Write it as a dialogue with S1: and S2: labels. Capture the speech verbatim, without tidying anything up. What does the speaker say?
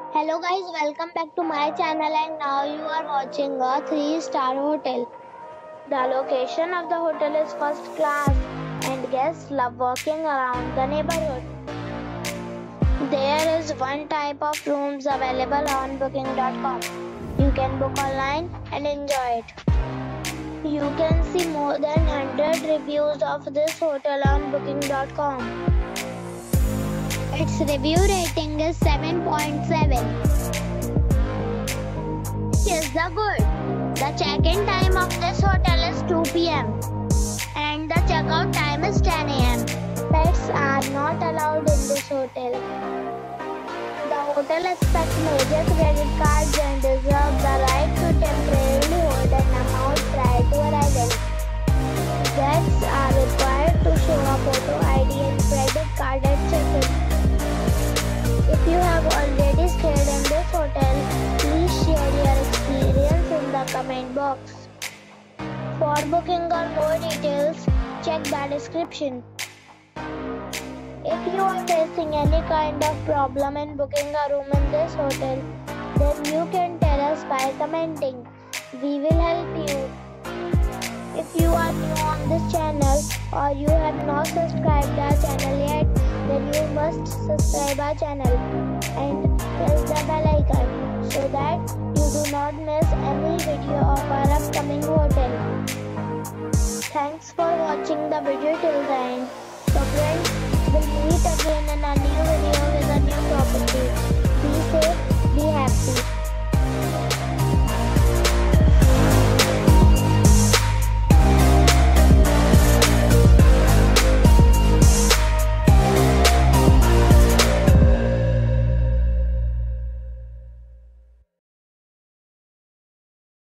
S1: Hello guys, welcome back to my channel and now you are watching a three star hotel. The location of the hotel is first class and guests love walking around the neighborhood. There is one type of rooms available on booking dot com. You can book online and enjoy it. You can see more than one hundred reviews of this hotel on booking dot com. Its review rating is seven point seven. Is the good. The check-in time of this hotel is two p m and the check-out time is ten a m Pets are not allowed in this hotel. The hotel accepts major credit cards and reserves the right to temporarily hold an amount prior to arrival. Guests are required to show a photo I D and credit card at check-in. If you have already stayed in this hotel, please share your experience in the comment box. For booking or more details, check the description. If you are facing any kind of problem in booking a room in this hotel, then you can tell us by commenting. We will help you. If you are new on this channel or you have not subscribed our channel yet, then you must subscribe our channel and press the bell icon so that you do not miss any video of our upcoming hotel. Thanks for watching the video till the end. So friends, we'll meet again in a new video with a new topic.